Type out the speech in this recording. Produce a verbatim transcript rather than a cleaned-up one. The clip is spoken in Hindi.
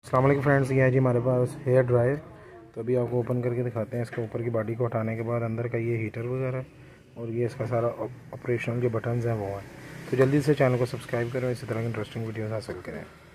अस्सलाम वालेकुम फ्रेंड्स, ये है जी हमारे पास हेयर ड्रायर। तो अभी आपको ओपन करके दिखाते हैं। इसके ऊपर की बॉडी को हटाने के बाद अंदर का ये हीटर वगैरह है और ये इसका सारा ऑपरेशनल जो बटन्स हैं वो हैं। तो जल्दी से चैनल को सब्सक्राइब करें, इसी तरह की इंटरेस्टिंग वीडियोस हासिल करें।